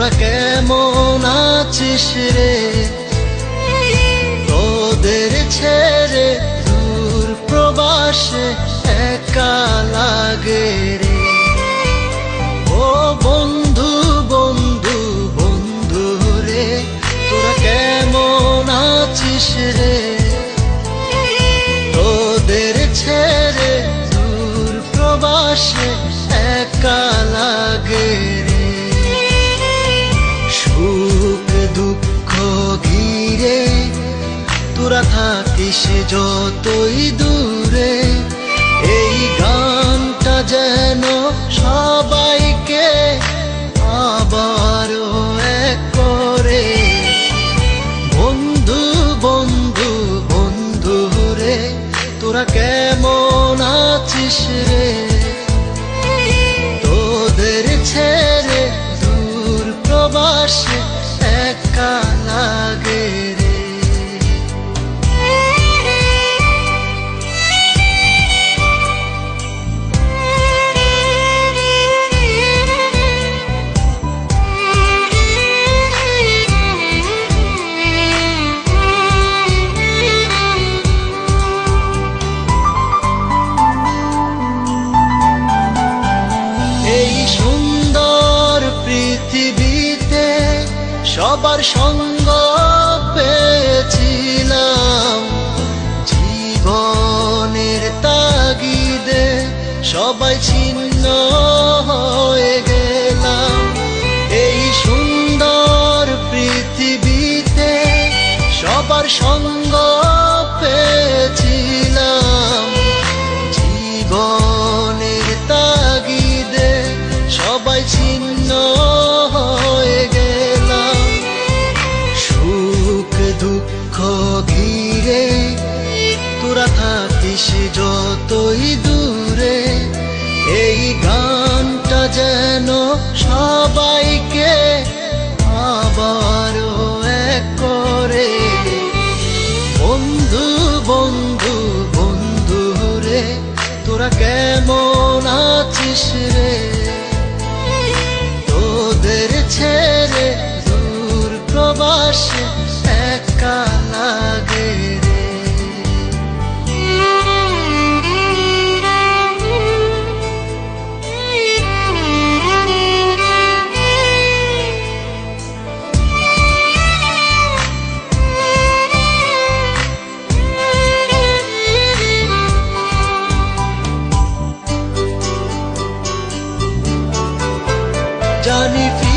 তোরা কেমন আছিস রে? তোদের ছেড়ে দূর প্রবাসে একা লাগে রে। ও বন্ধু বন্ধু বন্ধু রে, তোরা কেমন আছিস রে? তোদের ছেড়ে দূর প্রবাসে একা লাগে রে। সুখ দুঃখ ঘিরে তোরা থাকিস যতই দূরে, এই গানটা যেন সবাইকে আবারও এক করে। বন্ধু বন্ধু বন্ধু রে, তোরা কেমন আছিস রে? তোদের ছেড়ে দূর প্রবাসে একা লাগে রে। এই সুন্দর পৃথিবীতে সবার সঙ্গ পেয়েছিলাম, জীবনের তাগিদে সবাই ছিন্ন হয়ে গেলাম। এই সুন্দর পৃথিবীতে সবার সঙ্গ পেয়েছিলাম, জীবনের তাগিদে সবাই ছিন্ন হয়ে গেলাম। সুখ দুঃখ ঘিরে তোরা থাকিস যতই দূরে, এই গানটা যেন সবাইকে আবারও এক করে। বন্ধু বন্ধু বন্ধু রে, তোরা কেমন আছিস রে? তোদের ছেড়ে দূর প্রবাসে একা লাগে রে। জানি